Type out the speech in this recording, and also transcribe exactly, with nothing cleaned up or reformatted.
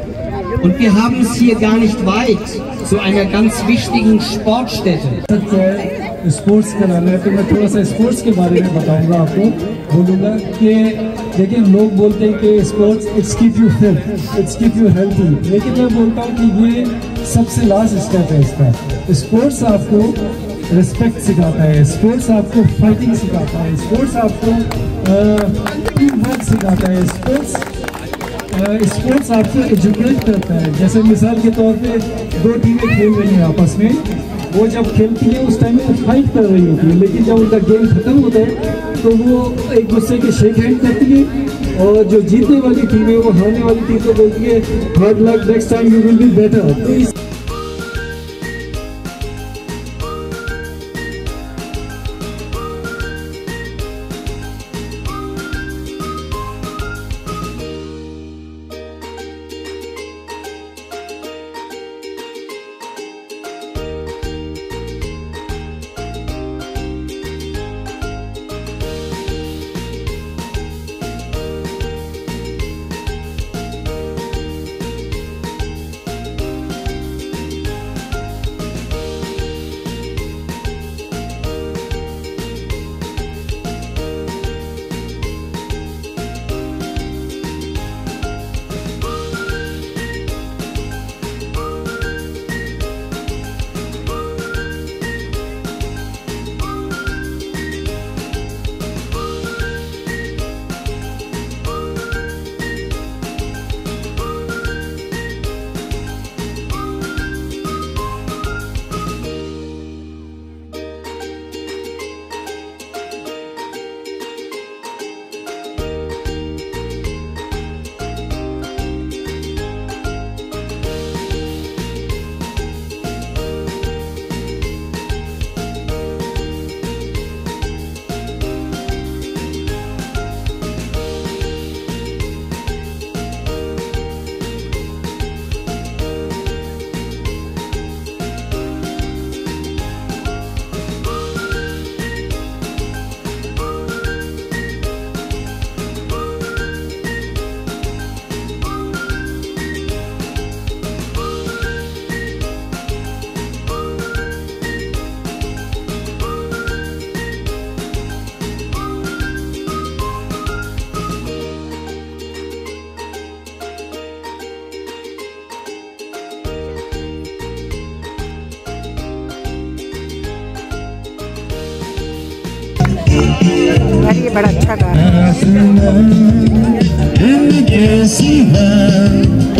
Und wir haben es hier gar nicht weit zu einer ganz wichtigen Sportstätte. Sports कराना है तो मैं थोड़ा सा स्पोर्ट्स के बारे में बताऊंगा आपको। बोलूँगा कि देखिए लोग बोलते हैं कि sports it's keep you fit, it's keep you healthy, लेकिन मैं बोलता हूँ कि ये सबसे लास्ट स्टेप है इसका। स्पोर्ट्स आपको रिस्पेक्ट सिखाता है, स्पोर्ट्स आपको फाइटिंग सिखाता है, स्पोर्ट्स आपको टीम वर्क सिखाता है, स्पोर्ट्स स्पोर्ट्स आपको एजुकेट करता है। जैसे मिसाल के तौर पे दो टीमें खेल रही हैं आपस में, वो जब खेलती है उस टाइम में फाइट कर रही होती है, लेकिन जब उनका गेम खत्म होता है तो वो एक दूसरे के शेक हैंड करती है और जो जीतने वाली टीम है वो हारने वाली टीम को बोलती है hard luck, next time you will be better. यार ये बड़ा अच्छा गा रहा है।